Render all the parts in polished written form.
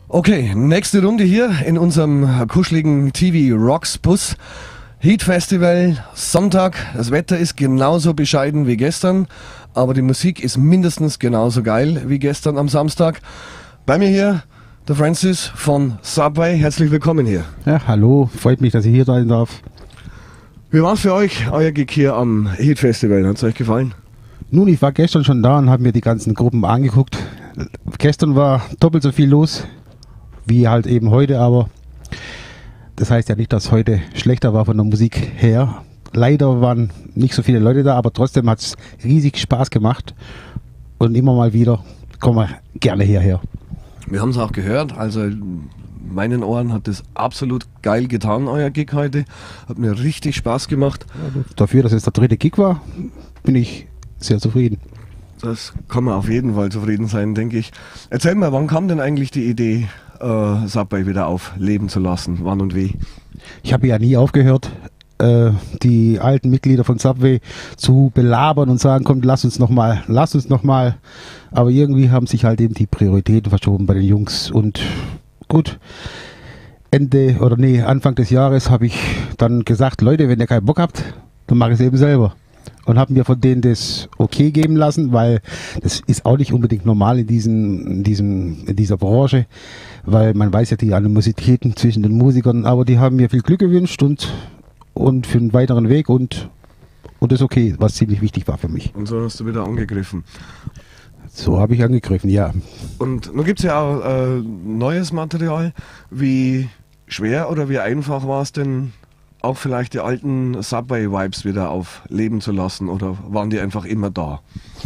Okay, nächste Runde hier in unserem kuscheligen TV Rocks Bus. Heat Festival, Sonntag. Das Wetter ist genauso bescheiden wie gestern, aber die Musik ist mindestens genauso geil wie gestern am Samstag. Bei mir hier der Francis von Subway. Herzlich willkommen hier. Ja, hallo, freut mich, dass ich hier sein darf. Wie war es für euch, euer Gig hier am Heat Festival? Hat es euch gefallen? Nun, ich war gestern schon da und habe mir die ganzen Gruppen angeguckt. Gestern war doppelt so viel los wie halt eben heute, aber das heißt ja nicht, dass heute schlechter war von der Musik her. Leider waren nicht so viele Leute da, aber trotzdem hat es riesig Spaß gemacht und immer mal wieder kommen wir gerne hierher. Wir haben es auch gehört, also meinen Ohren hat es absolut geil getan, euer Gig heute. Hat mir richtig Spaß gemacht. Dafür, dass es der dritte Gig war, bin ich sehr zufrieden. Das kann man auf jeden Fall zufrieden sein, denke ich. Erzähl mal, wann kam denn eigentlich die Idee, Subway wieder aufleben zu lassen? Wann und wie? Ich habe ja nie aufgehört, die alten Mitglieder von Subway zu belabern und sagen, komm, lass uns noch mal. Aber irgendwie haben sich halt eben die Prioritäten verschoben bei den Jungs und gut. Anfang des Jahres habe ich dann gesagt, Leute, wenn ihr keinen Bock habt, dann mache ich es eben selber. Und habe mir von denen das okay geben lassen, weil das ist auch nicht unbedingt normal in dieser Branche, weil man weiß ja die Animositäten zwischen den Musikern, aber die haben mir viel Glück gewünscht und für einen weiteren Weg und das okay, was ziemlich wichtig war für mich. Und so hast du wieder angegriffen. So habe ich angegriffen, ja. Und nun gibt es ja auch neues Material. Wie schwer oder wie einfach war es denn, auch vielleicht die alten Subway-Vibes wieder aufleben zu lassen, oder waren die einfach immer da?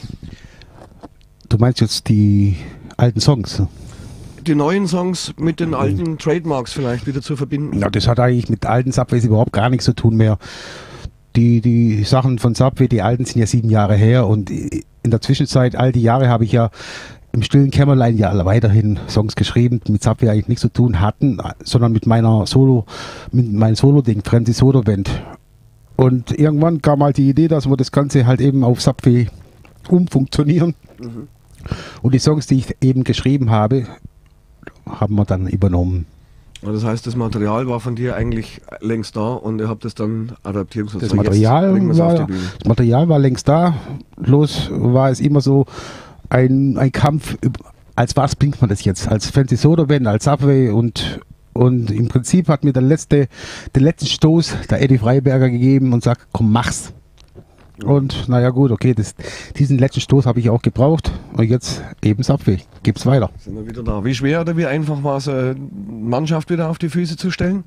Du meinst jetzt die alten Songs? Die neuen Songs mit den alten Trademarks vielleicht wieder zu verbinden? Ja, das hat eigentlich mit alten Subways überhaupt gar nichts zu tun mehr. Die Sachen von Subway, die alten sind ja 7 Jahre her und in der Zwischenzeit, all die Jahre habe ich ja im stillen Kämmerlein ja weiterhin Songs geschrieben, die mit Subway eigentlich nichts zu tun hatten, sondern mit meinem Solo-Ding, Francis Soda Band. Und irgendwann kam halt die Idee, dass wir das Ganze halt eben auf Subway umfunktionieren. Mhm. Und die Songs, die ich eben geschrieben habe, haben wir dann übernommen. Das heißt, das Material war von dir eigentlich längst da und ihr habt es dann adaptiert. Das Material war längst da, bloß war es immer so ein Kampf, als was bringt man das jetzt? Als Francis Soda Band, als Subway und im Prinzip hat mir den letzten Stoß der Eddie Freiberger gegeben und sagt, komm, mach's. Und naja gut, okay, diesen letzten Stoß habe ich auch gebraucht und jetzt eben Subway, gibt's weiter. Sind wir wieder da. Wie schwer oder wie einfach war es, eine Mannschaft wieder auf die Füße zu stellen?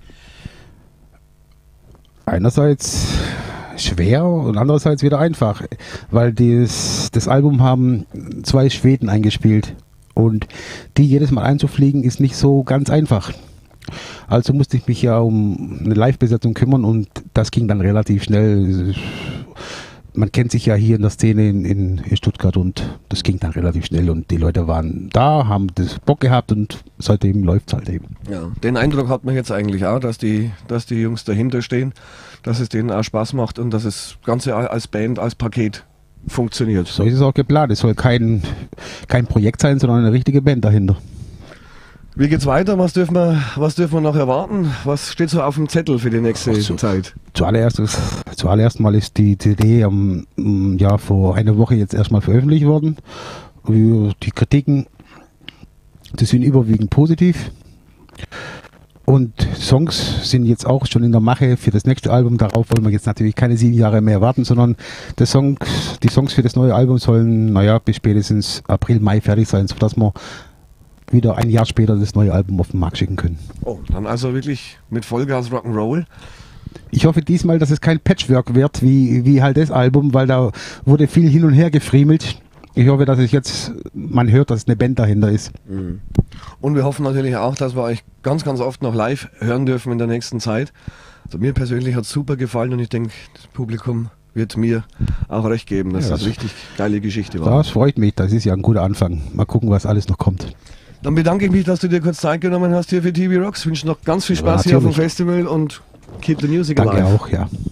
Einerseits schwer und andererseits wieder einfach, weil das Album haben 2 Schweden eingespielt und die jedes Mal einzufliegen ist nicht so ganz einfach. Also musste ich mich ja um eine Live-Besetzung kümmern und das ging dann relativ schnell. Man kennt sich ja hier in der Szene in Stuttgart und das ging dann relativ schnell und die Leute waren da, haben das Bock gehabt und seitdem läuft es halt eben. Ja, den Eindruck hat man jetzt eigentlich auch, dass die Jungs dahinter stehen, dass es denen auch Spaß macht und dass das Ganze als Band, als Paket funktioniert. So ist es auch geplant. Es soll kein Projekt sein, sondern eine richtige Band dahinter. Wie geht's weiter? Was dürfen wir noch erwarten? Was steht so auf dem Zettel für die nächste Zeit? Zuallererst mal ist die CD vor einer Woche jetzt erstmal veröffentlicht worden. Die Kritiken, die sind überwiegend positiv. Und Songs sind jetzt auch schon in der Mache für das nächste Album. Darauf wollen wir jetzt natürlich keine 7 Jahre mehr warten, sondern die Songs für das neue Album sollen bis spätestens April, Mai fertig sein, sodass wir wieder ein Jahr später das neue Album auf den Markt schicken können. Oh, dann also wirklich mit Vollgas Rock'n'Roll. Ich hoffe diesmal, dass es kein Patchwork wird, wie halt das Album, weil da wurde viel hin und her gefriemelt. Ich hoffe, dass man hört, dass eine Band dahinter ist. Mhm. Und wir hoffen natürlich auch, dass wir euch ganz, ganz oft noch live hören dürfen in der nächsten Zeit. Also mir persönlich hat es super gefallen und ich denke, das Publikum wird mir auch recht geben, dass das richtig geile Geschichte war. Das freut mich, das ist ja ein guter Anfang. Mal gucken, was alles noch kommt. Dann bedanke ich mich, dass du dir kurz Zeit genommen hast hier für TV Rocks. Ich wünsche noch ganz viel Spaß hier auf dem Festival und keep the music alive. Danke auch, ja.